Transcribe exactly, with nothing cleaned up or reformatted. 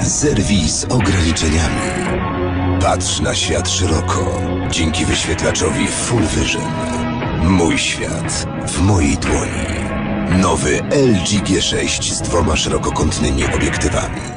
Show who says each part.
Speaker 1: Zerwij z ograniczeniami. Patrz na świat szeroko, dzięki wyświetlaczowi Full Vision. Mój świat w mojej dłoni. Nowy L G G sześć z dwoma szerokokątnymi obiektywami.